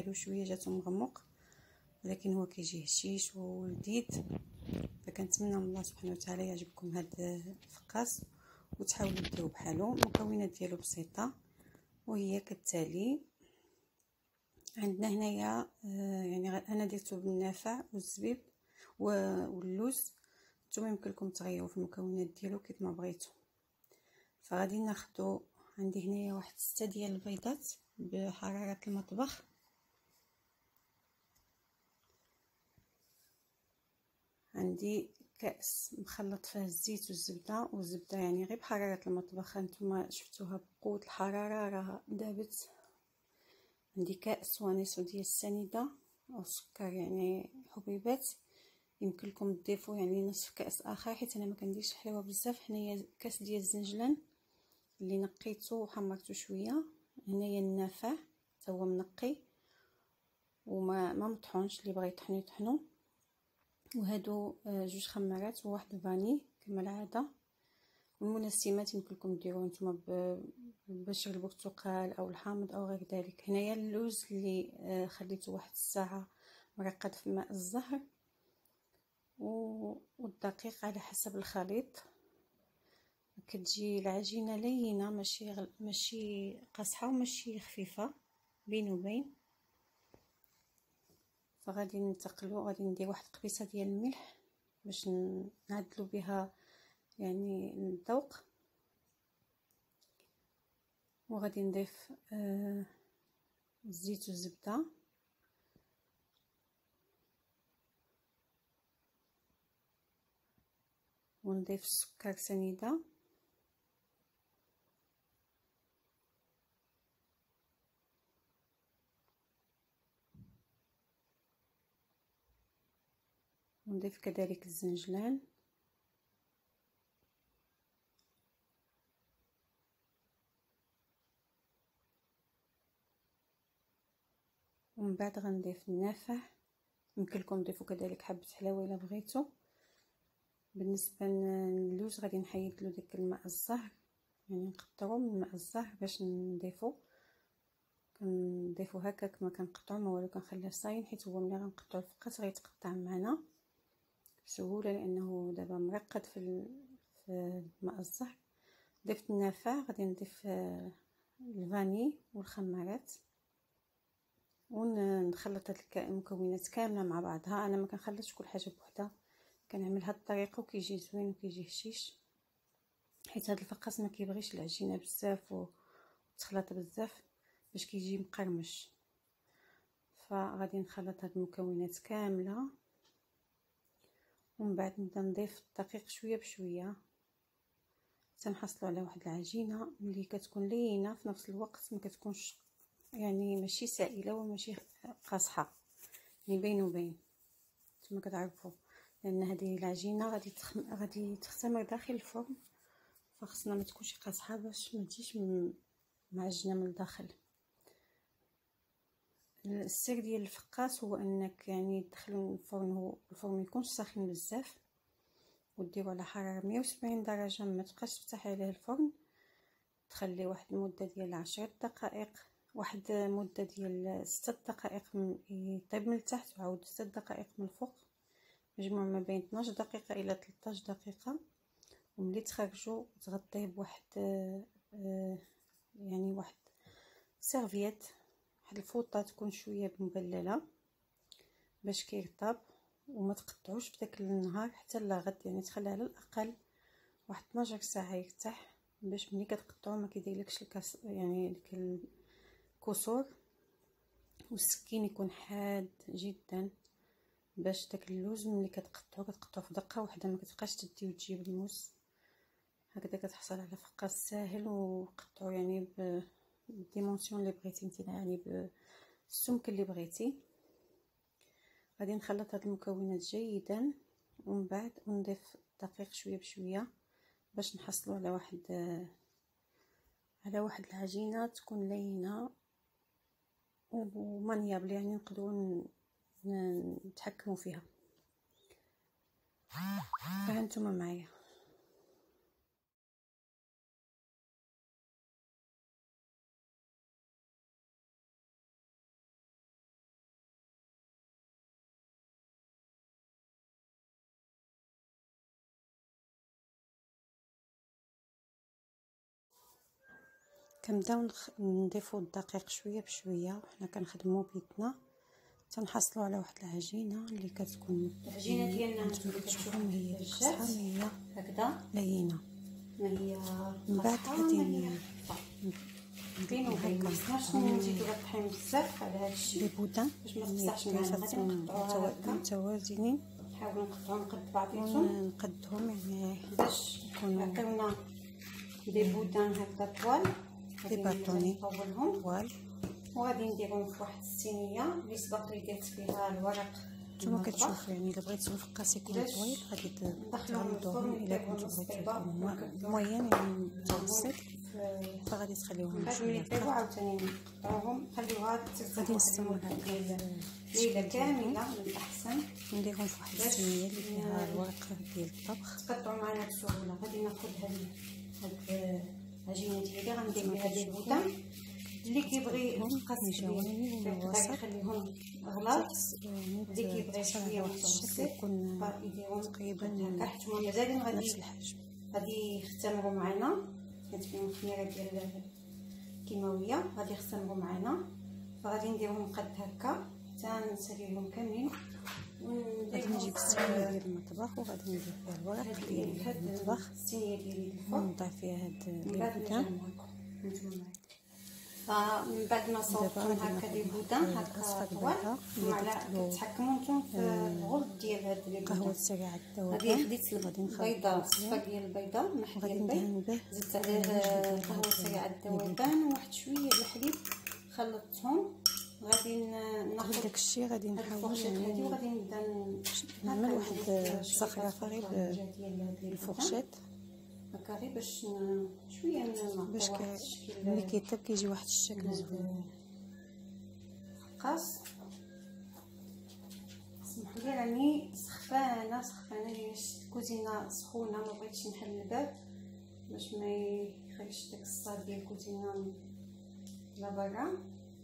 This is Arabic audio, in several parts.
ديالو شويه جاتو مغمق، ولكن هو كيجي هشيش ولذيذ. فكنتمنى من الله سبحانه وتعالى يعجبكم هذا الفقاس وتحاولوا ديروا بحالو. المكونات ديالو بسيطه وهي كالتالي. عندنا هنايا يعني انا درتو بالنافع والزبيب واللوز. نتوما يمكن لكم تغيروا في المكونات ديالو كيف ما بغيتو. فغادي ناخذ عندي هنايا واحد 6 ديال البيضات بحراره المطبخ. عندي كاس مخلط فيه الزيت والزبده يعني غير بحراره المطبخ. هانتوما شفتوها بقوه الحراره راه دابت. عندي كاس ونصف ديال السنيده او السكر يعني حبيبات. يمكن لكم تضيفوا يعني نصف كاس اخر حيت انا ما كنديرش حلوه بزاف. هنايا كاس ديال الزنجلان اللي نقيته وحمرته شويه. هنايا النافع حتى هو منقي وما مطحونش، اللي بغى يطحنو يطحنو. وهادو جوج خمارات وواحد الفاني كما العاده. والمنسمات يمكن لكم ديروه نتوما ببشر البرتقال او الحامض او غير ذلك. هنايا اللوز اللي خليته واحد الساعه مرقد في ماء الزهر، والدقيق على حسب الخليط. كتجي العجينه لينه ماشي قاصحه وماشي خفيفه، بين وبين. فغادي ننتقلوا، غادي ندير واحد قبيصه ديال الملح باش نعدلوا بها يعني الذوق. وغادي نضيف الزيت والزبده ونضيف السكر سنيده ونضيف كذلك الزنجلان ومن بعد غنضيف النافع. يمكن لكم تضيفوا كذلك حبه حلاوه الا بغيتو. بالنسبه للوز غادي نحيد له داك الماء الزهر، يعني نقطرو من ماء الزهر باش نضيفو. كنضيفو هكا كما كنقطعو، ما والو كنخليه صاين حيت هو ملي غنقطعو الفقاس غيتقطع معنا بسهوله لانه دابا مرقد في ماء الزهر. ضفت النافع، غادي نضيف الفاني والخمارات ونخلط هاد المكونات كامله مع بعضها. انا ما كنخلطش كل حاجه بوحدها، كنعمل هاد الطريقه وكيجي زوين وكيجي هشيش حيت هاد الفقاس ما كيبغيش العجينه بزاف وتخلط بزاف باش كيجي مقرمش. فغادي نخلط هاد المكونات كامله ومن بعد نبدا نضيف الدقيق شويه بشويه حتى نحصلوا على واحد العجينه اللي كتكون لينه في نفس الوقت، ما كتكونش يعني ماشي سائله وماشي قاصحه، يعني بين وبين. نتوما كتعرفوا لان هذه العجينه غادي تختمر داخل الفرن، فخصنا ما تكونش قاصحه باش ما تجيش معجنه من الداخل. السر ديال الفقاس هو انك يعني تدخلوا الفرن ما يكونش ساخن بزاف، وديروا على حراره 170 درجه. ما تبقاش تفتحي عليه الفرن، تخلي واحد المده ديال 10 دقائق، واحد مده ديال 6 دقائق يطيب من التحت وعاود 6 دقائق من الفوق، مجموع ما بين 12 دقيقه الى 13 دقيقه. وملي تخرجوا تغطيه بواحد يعني واحد سيرفييت، واحد الفوطه تكون شويه مبلله باش كيرطب وما تقطعوش في داك النهار حتى لغد، يعني تخلي على الاقل واحد 12 ساعه يرتاح باش ملي كتقطعو ما كيديرلكش يعني ديك الكسور. والسكين يكون حاد جدا باش داك اللوز ملي كتقطعو في دقه واحده، ما كتبقاش تدي وتجيب الموس. هكذا كتحصل على فقاس ساهل وقطعو يعني بالديمونسيون اللي بغيتي نتينا، يعني بالسمك اللي بغيتي. غادي نخلط هاد المكونات جيدا ومن بعد نضيف الدقيق شويه بشويه باش نحصلوا على واحد العجينه تكون لينه ومانيابل، يعني نقدروا نتحكموا فيها. فهمتوا معايا؟ كنبداو نضيفو الدقيق شويه بشويه، وحنا كنخدمو بيدنا تنحصلوا على واحد العجينه اللي كتكون العجينه ديالنا نتوما كتشوفوا ما هي قاصحه، ما هي هكذا لينه. ما هي من بعد غادي بين وبين ماخصناش نزيدو الطحين بزاف على هذا الشيء لي بودان باش ما تقطعش معنا. غادي نقطعوها متوازنين، نحاولوا نقطعوهم قد بعضياتهم نقدهم يعني باش يعطيونا دي بودان هكذا طوال، دي باطوني نطولهم طوال. وغادي نديرهم في واحد الصينيه اللي سبق لي درت فيها الورق. نتوما كتشوفوا يعني الا بغيتو الفقاس يكون طويل غادي تغلظوهم، الا كنتو بغيتو موين يعني متوسط فغادي تخليوهم شويه. بعد ما عاوتاني نقطعوهم نخليوها غادي نستمروا هكا ليله كامله من الاحسن. نديرهم في واحد الصينيه اللي فيها الورق ديال الطبخ تقطعوا معنا بسهوله. غادي ناخذ هاد العجينه ديالي غندير بها دي بودان اللي كيبغي الفقاس يخليهم غلاط، اللي كيبغي شويه متوسط يديرهم تقريبا هكا حيت هما مازالين نفس الحجم. غادي يختمروا معنا. كانت فيهم الخميره ديال الكيماويه غادي يختمروا معنا، فغادي نديرهم قد هكا حتى نساليهم كاملين. غادي نجيب الصينيه ديال المطبخ وغادي ندير فيها الورق ديال المطبخ، الصينيه ديالي ونضع فيها هاد البودان. فمن بعد ما صوبتهم هكا لي بودان هكا طوال كتحكموا نتوما في الغلظ ديال هاد لي بودان. قهوه سريعه الذوبان. غادي خديت البيضه الصفا ديال البيضه الملح ديال البيض، زدت عليه قهوه سريعه الذوبان وواحد شويه ديال الحليب خلطتهم. غادي ناخذ داكشي غادي نحاول يعني وغادي نبدا نعمل واحد الزخرفه غير بالفورشيت هكا غير باش شويه باش ملي كيطيب كيجي واحد الشكل زوين. فقاس سمحوا لي راني سخفانه ليش الكوزينه سخونه، ما بغيتش نحل الباب باش ما يخرجش داك الصاد ديال الكوزينه لبرا.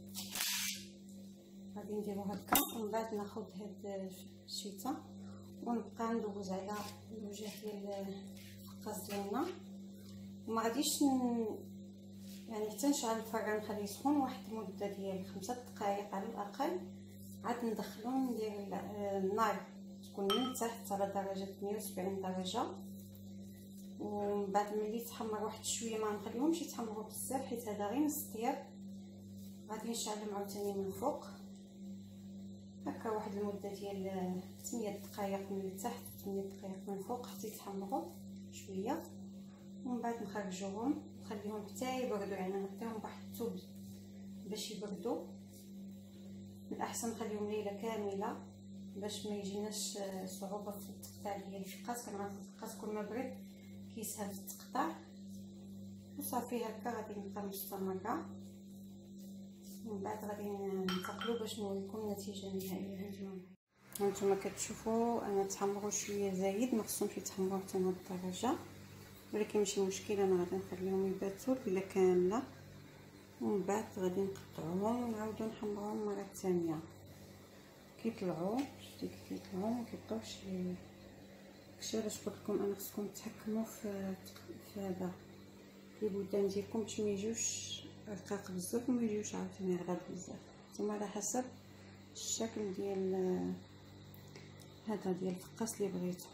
غادي نديرو هكا ومن بعد ناخذ هاد الشيته ونبقى ندوز على الوجه ديال الفقاس ديالنا. وما غاديش يعني حتى نشعل الفران نخليه يسخن واحد المده ديال 5 دقائق على الاقل، عاد ندخلو ندير النار تكون من تحت على درجه 170 درجه. ومن بعد ملي تحمر واحد شويه ما نخليهمش يتحمروا بزاف حيت هذا غير نص طياب. غادي نشعلهم عاوتاني من الفوق هكا واحد المده ديال 8 دقائق من التحت 8 دقائق من الفوق حتى يتحمروا شويه. ومن بعد نخرجوهم نخليهم حتى يبردوا، يعني نعطيهم واحد الثلث باش يبردوا. من الاحسن نخليهم ليله كامله باش ما يجيناش صعوبه في التقطيع ديال الفقاس. كنعرف الفقاس كل ما برد كيسهل في التقطيع. وصافي هكا غادي نبقى مستمره. ومن بعد غادي ننتقلوا باش نوريكم النتيجه النهائيه. هانتوما كتشوفوا انا تحمروا شويه زايد، ما خصهمش يتحمروا حتى لهاد الدرجه، ولكن ماشي مشكل انا غادي نخليهم يباتوا ليله كامله. ومن بعد غادي نقطعوهم ونعاودو نحمروهم مره ثانيه. كيطلعوا شتي كيطلعوا ما كيبقاوش داكشي علاش قلت لكم انا خصكم تحكموا في هذا لي بودان ديالكم باش ما يجوش رقاق بزاف وما يجوش عاوتاني غلاظ بزاف. نتوما على حسب الشكل ديال هذا ديال الفقاس اللي بغيتو.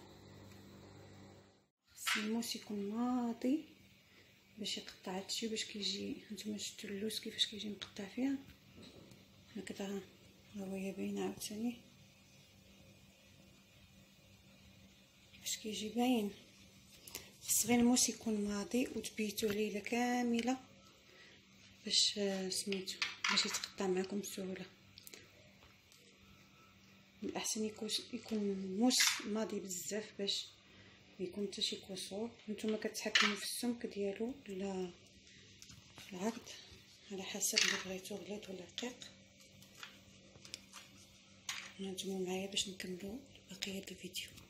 الموس يكون ناضي باش يقطع هادشي باش كيجي. هانتوما شفتوا اللوز كيفاش كيجي مقطع فيها هكذا، ها هي باينه عاوتاني باش كيجي باين. خص غير الموس يكون ناضي وتبيتو ليله كامله باش سميتو باش يتقطع معكم بسهوله. من الاحسن يكون الموس ناضي بزاف باش ما يكون حتى شي كسور. نتوما كتحكموا في السمك ديالو ولا العرض على حسب اللي بغيتو غليظ ولا رقيق. هانتوما معايا باش نكملوا بقيه الفيديو.